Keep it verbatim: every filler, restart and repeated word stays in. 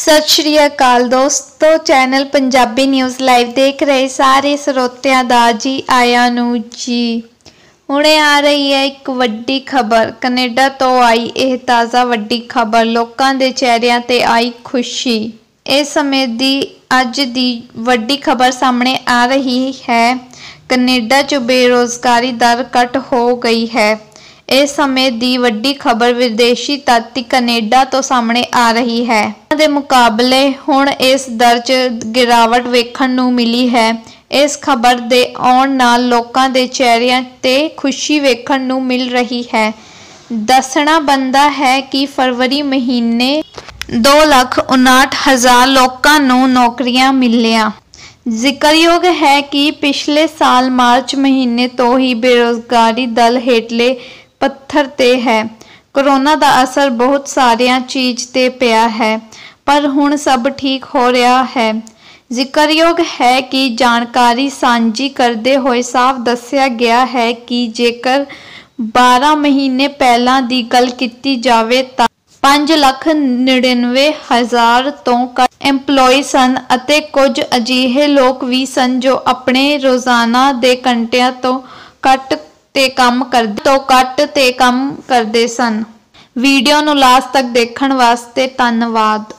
सत श्री अकाल दोस्तों, चैनल पंजाबी न्यूज़ लाइव देख रहे सारे ਸਰੋਤਿਆਂ ਦਾ जी आया नू जी। हुणे आ रही है एक वड्डी खबर, कनेडा तो आई यह ताज़ा वड्डी खबर, लोगों के चेहरिਆਂ ते आई खुशी। इस समय दी अज दी वड्डी खबर सामने आ रही है। कनेडा च बेरोजगारी दर घट हो गई है। इस समय दी वड्डी खबर विदेशी तत्ती कनेडा तो सामने आ रही है। दे मुकाबले हुण इस दर च गिरावट वेखण नूं मिली है। इस खबर दे आउण नाल लोकां दे चेहरिਆਂ ते खुशी वेखण नूं मिल रही है। दसना बनदा है कि फरवरी महीने दो लाख उनाहठ हज़ार लोकां नूं नौकरियां मिलियां। जिक्रयोग है कि पिछले साल मार्च महीने तो ही बेरोजगारी दल हेठले पत्थर ते है। कोरोना का असर बहुत सारिया चीज़ ते पिया है, पर हुण सब ठीक हो रहा है। जिक्रयोग है कि जानकारी सांझी करते हुए साफ दस्या गया है कि जेकर बारह महीने पहला दी गल कीती जावे तां पांच लख निन्यानवे हज़ार तो घट एंपलॉय सन अते कुछ अजिहे लोग भी सन जो अपने रोजाना दे घंटिਆਂ तो घट ते काम करदे तो घट ते काम करदे सन। वीडियो नूं लास्ट तक देखण वास्ते धन्नवाद।